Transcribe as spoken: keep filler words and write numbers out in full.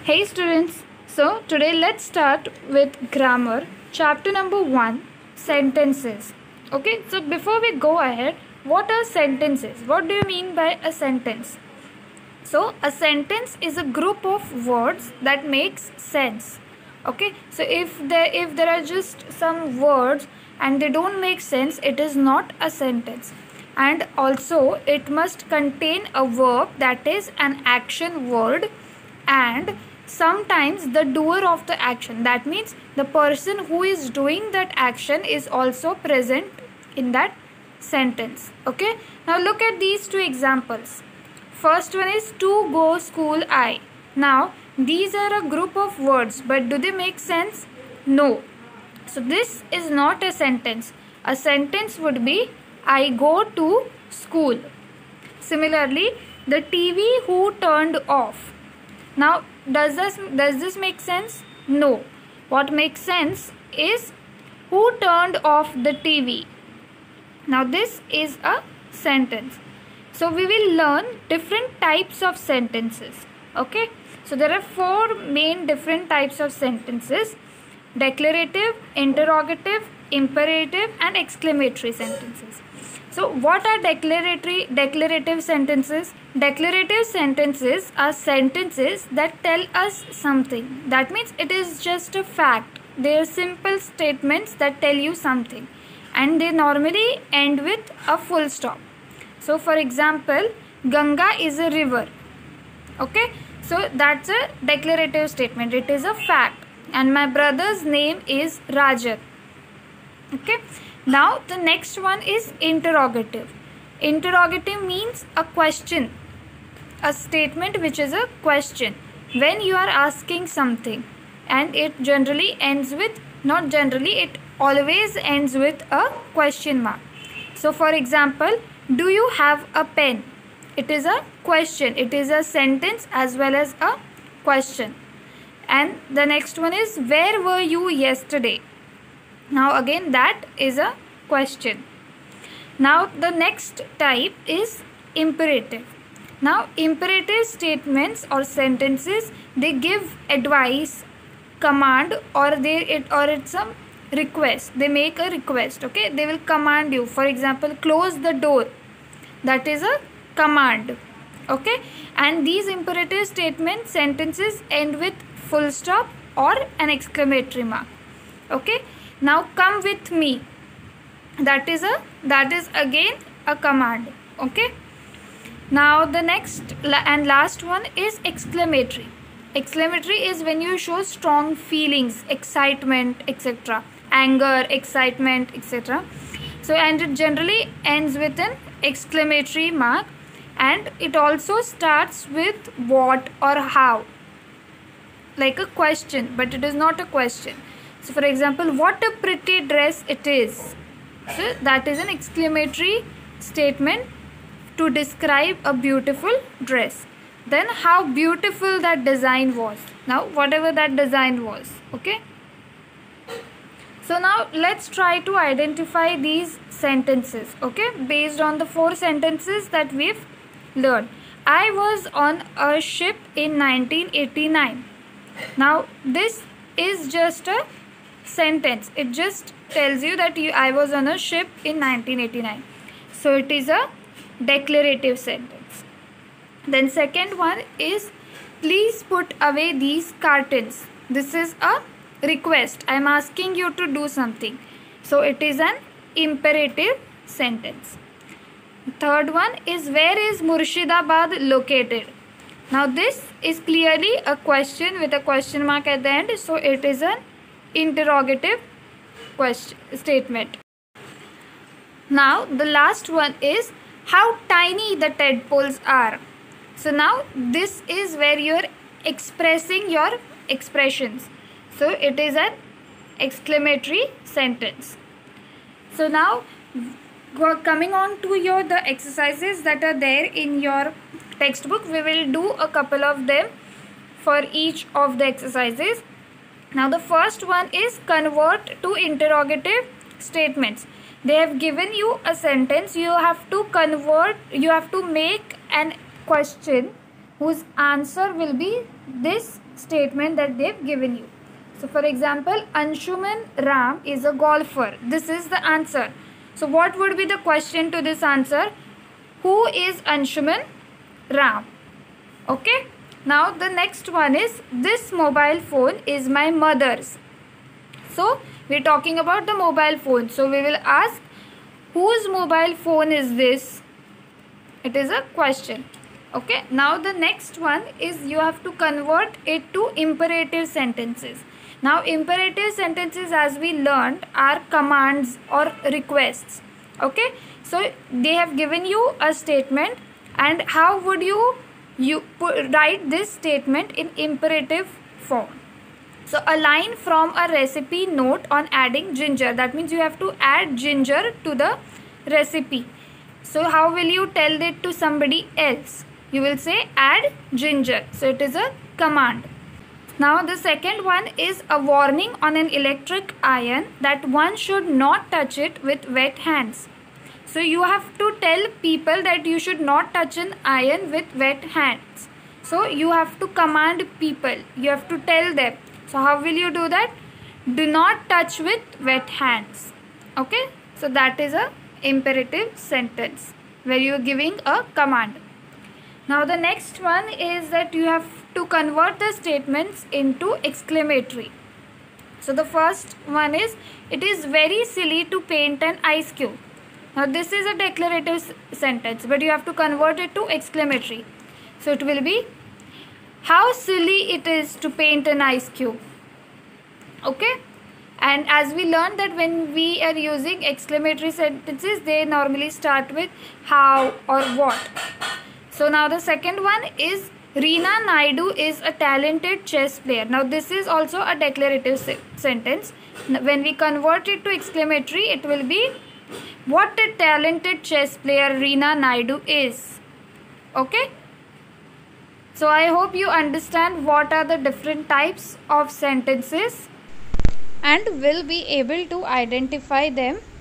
Hey students, so today let's start with grammar, chapter number one, sentences. Okay, so before we go ahead, what are sentences? What do you mean by a sentence? So a sentence is a group of words that makes sense. Okay, so if there if there are just some words and they don't make sense, it is not a sentence. And also it must contain a verb, that is an action word, and sometimes the doer of the action, that means the person who is doing that action is also present in that sentence. Okay, now look at these two examples. First one is to go school I. Now these are a group of words, but do they make sense? No. So this is not a sentence. A sentence would be I go to school. Similarly, the T V who turned off. Now does this does this make sense? No. What makes sense is who turned off the T V. Now this is a sentence. So we will learn different types of sentences. Okay, so there are four main different types of sentences: declarative, interrogative, imperative, and exclamatory sentences. So what are declaratory declarative sentences? Declarative sentences are sentences that tell us something. That means it is just a fact. They are simple statements that tell you something, and they normally end with a full stop. So for example, Ganga is a river. Okay, so that's a declarative statement. It is a fact. And my brother's name is Rajan. Okay, now the next one is interrogative. Interrogative means a question, a statement which is a question. When you are asking something, and it generally ends with, not generally, it always ends with a question mark. So for example, do you have a pen? It is a question. It is a sentence as well as a question. And the next one is where were you yesterday? Now again that is a question. Now the next type is imperative. Now imperative statements or sentences, they give advice, command, or they it or it's a request. They make a request. Okay, they will command you. For example, close the door. That is a command. Okay, and these imperative statement sentences end with full stop or an exclamatory mark. Okay, now come with me. That is a that is again a command. Okay, now the next and last one is exclamatory. Exclamatory is when you show strong feelings, excitement, etc., anger, excitement, etc. So and it generally ends with an exclamatory mark, and it also starts with what or how, like a question, but it is not a question. So for example, what a pretty dress it is. So that is an exclamatory statement to describe a beautiful dress. Then how beautiful that design was. Now whatever that design was. Okay, so now let's try to identify these sentences. Okay, based on the four sentences that we've learned. I was on a ship in nineteen eighty-nine. Now this is just a sentence. It just tells you that you, I was on a ship in nineteen eighty-nine. So it is a declarative sentence. Then second one is please put away these cartons. This is a request. I am asking you to do something. So it is an imperative sentence. Third one is where is Murshidabad located? Now this is clearly a question with a question mark at the end. So it is an interrogative question statement. Now the last one is how tiny the tadpoles are. So now this is where you are expressing your expressions. So it is an exclamatory sentence. So now coming on to your the exercises that are there in your textbook, we will do a couple of them for each of the exercises. Now the first one is convert to interrogative statements. They have given you a sentence. You have to convert, you have to make an question whose answer will be this statement that they've given you. So for example, Anshuman Ram is a golfer. This is the answer. So what would be the question to this answer? Who is Anshuman Ram? Okay. Now the next one is, this mobile phone is my mother's. So we're talking about the mobile phone. So we will ask, whose mobile phone is this? It is a question. Okay. Now the next one is, you have to convert it to imperative sentences. Now imperative sentences, as we learned, are commands or requests. Okay. So they have given you a statement, and how would you you put, write this statement in imperative form? So a line from a recipe note on adding ginger. That means you have to add ginger to the recipe. So how will you tell it to somebody else? You will say add ginger. So it is a command. Now the second one is a warning on an electric iron that one should not touch it with wet hands. So you have to tell people that you should not touch an iron with wet hands. So you have to command people. You have to tell them. So how will you do that? Do not touch with wet hands. Okay. So that is a imperative sentence where you are giving a command. Now the next one is that you have to convert the statements into exclamatory. So the first one is, it is very silly to paint an ice cube. Now this is a declarative sentence, but you have to convert it to exclamatory. So it will be, how silly it is to paint an ice cube. Okay. And as we learned that when we are using exclamatory sentences, they normally start with how or what. So now the second one is, Reena Naidu is a talented chess player. Now this is also a declarative se sentence. When we convert it to exclamatory, it will be, what a talented chess player Reena Naidu is. Okay. So I hope you understand what are the different types of sentences and will be able to identify them